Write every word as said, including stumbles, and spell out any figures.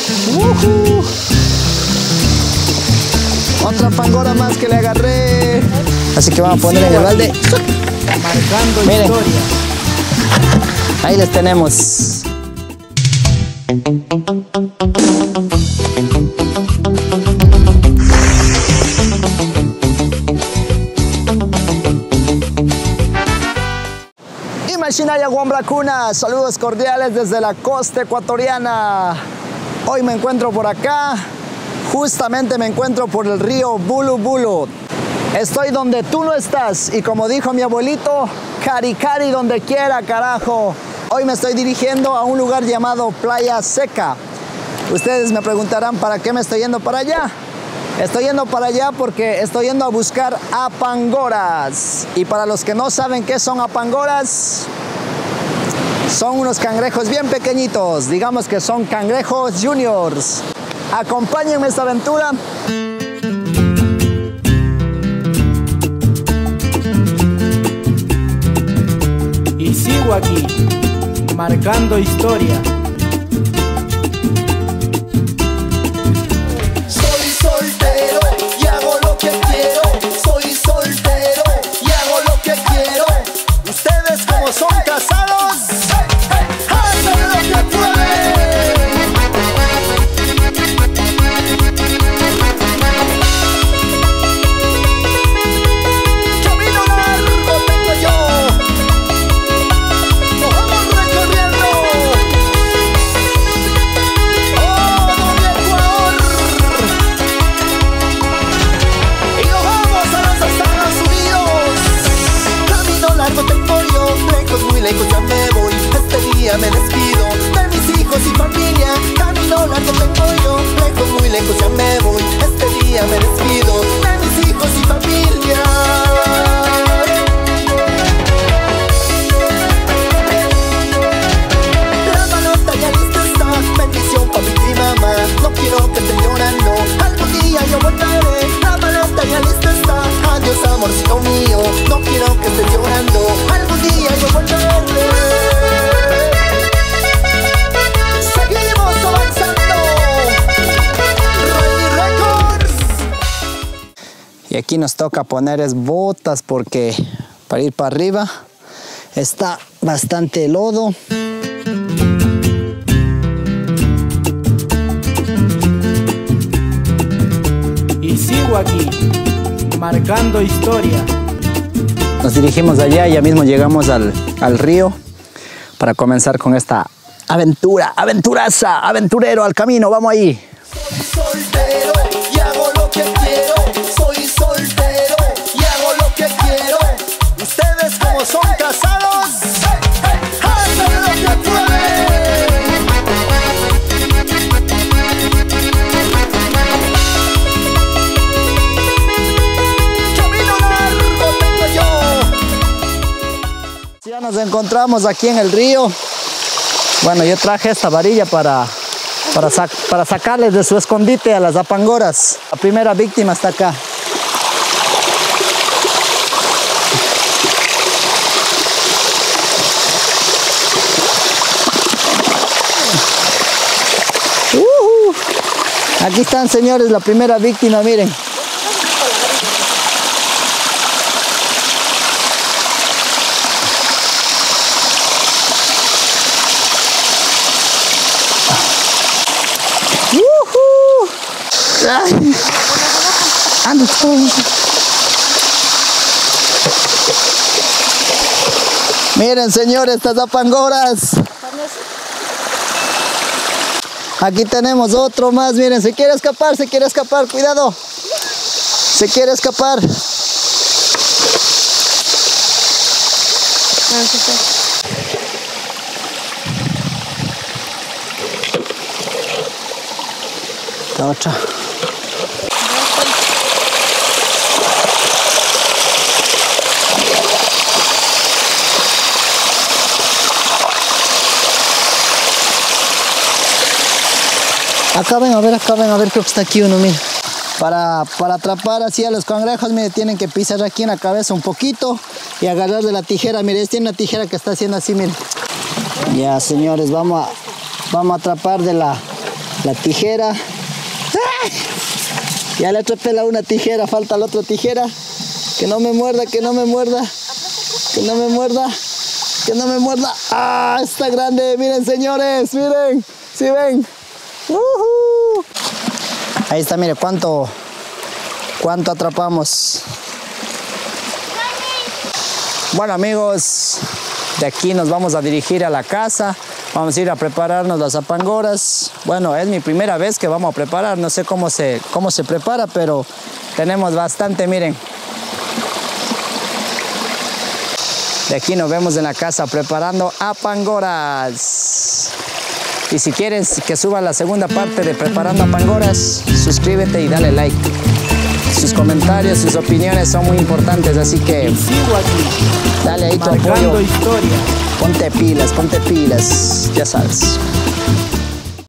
Uh-huh. Otra pangora más que le agarré. Así que vamos a poner en el balde. Marcando Miren. historia. Ahí les tenemos. Imaginaria Guambracuna, saludos cordiales desde la costa ecuatoriana. Hoy me encuentro por acá, justamente me encuentro por el río Bulu Bulu. Estoy donde tú no estás y como dijo mi abuelito, cari cari donde quiera, carajo. Hoy me estoy dirigiendo a un lugar llamado Playa Seca. Ustedes me preguntarán para qué me estoy yendo para allá. Estoy yendo para allá porque estoy yendo a buscar apangoras. Y para los que no saben qué son apangoras, son unos cangrejos bien pequeñitos. Digamos que son cangrejos juniors. Acompáñenme a esta aventura. Y sigo aquí, marcando historia. Son casados, hacen lo que pueden. Camino largo tengo yo, nos vamos recorriendo todo mi Ecuador y nos vamos a los Estados Unidos. Camino largo tengo yo, muy lejos ya me voy, este día me despido de mis hijos y familia. Camino largo tengo yo, lejos, muy lejos ya me voy, este día me despido de mis hijos y familia. La malota ya lista está, bendición para mi mamá, no quiero que esté llorando, algún día yo volveré. La malota ya lista está, adiós amorcito mío, no quiero que esté llorando, algún día yo volveré. Seguimos avanzando. Rey Records. Y aquí nos toca poner es botas porque para ir para arriba está bastante lodo. Y sigo aquí, marcando historia. Nos dirigimos allá y ya mismo llegamos al, al río para comenzar con esta aventura, aventuraza, aventurero al camino, vamos ahí. Soy soltero y hago lo que quiero, soy soltero y hago lo que quiero. Ustedes como son casados, hacen lo que pueden. Ya nos encontramos aquí en el río. Bueno, yo traje esta varilla para, para, sac, para sacarles de su escondite a las apangoras. La primera víctima está acá. Uh-huh. Aquí están, señores, la primera víctima, miren. Anda, miren, señores, estas apangoras. Aquí tenemos otro más, miren, se quiere escapar, se quiere escapar, cuidado. Se quiere escapar. La otra. Acá ven, a ver, acá ven, a ver, creo que está aquí uno, mira. Para, para atrapar así a los cangrejos, mire, tienen que pisar aquí en la cabeza un poquito y agarrar de la tijera. Mire, tiene una tijera que está haciendo así, mire. Ya, señores, vamos a, vamos a atrapar de la, La tijera. ¡Ay! Ya le atrapé la una tijera, falta la otra tijera. Que no me muerda, que no me muerda. Que no me muerda. Que no me muerda. ¡Ah! Está grande. Miren, señores. Miren. ¿Sí ven? Uh-huh. Ahí está, mire cuánto, cuánto atrapamos. Bueno, amigos, de aquí nos vamos a dirigir a la casa. Vamos a ir a prepararnos las apangoras. Bueno, es mi primera vez que vamos a preparar. No sé cómo se, cómo se prepara, pero tenemos bastante, miren. De aquí nos vemos en la casa preparando apangoras. Y si quieren que suba la segunda parte de Preparando Apangoras, suscríbete y dale like. Sus comentarios, sus opiniones son muy importantes, así que sigo aquí, dale ahí tu marcando apoyo. Historia. Ponte pilas, ponte pilas, ya sabes.